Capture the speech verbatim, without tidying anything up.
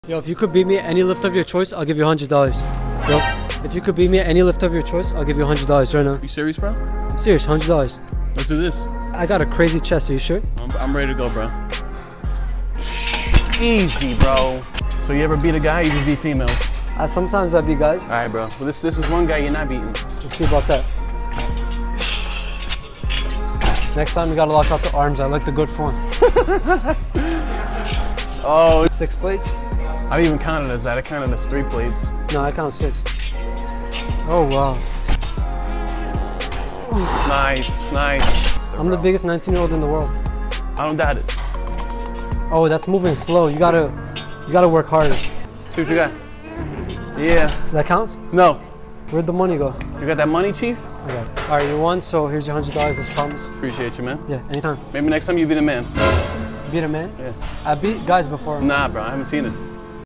Yo, if you could beat me at any lift of your choice, I'll give you one hundred dollars. Yo, if you could beat me at any lift of your choice, I'll give you one hundred dollars right now. You serious, bro? I'm serious, one hundred dollars. Let's do this. I got a crazy chest, are you sure? I'm, I'm ready to go, bro. Easy, bro. So you ever beat a guy, you just beat females? Uh, sometimes I beat guys. All right, bro. Well, this, this is one guy you're not beating. We'll see about that. Next time you gotta lock out the arms. I like the good form. Oh. Six plates? I didn't even count it as that. I counted it as three plates. No, I count six. Oh, wow. Nice, nice. I'm the biggest nineteen year old in the world. I don't doubt it. Oh, that's moving slow. You gotta, you gotta work harder. See what you got. Yeah. That counts? No. Where'd the money go? You got that money, Chief? Okay. All right, you won, so here's your one hundred dollars as promised. Appreciate you, man. Yeah, anytime. Maybe next time you beat a man. Beat a man? Yeah. I beat guys before. Nah, bro. I haven't seen it.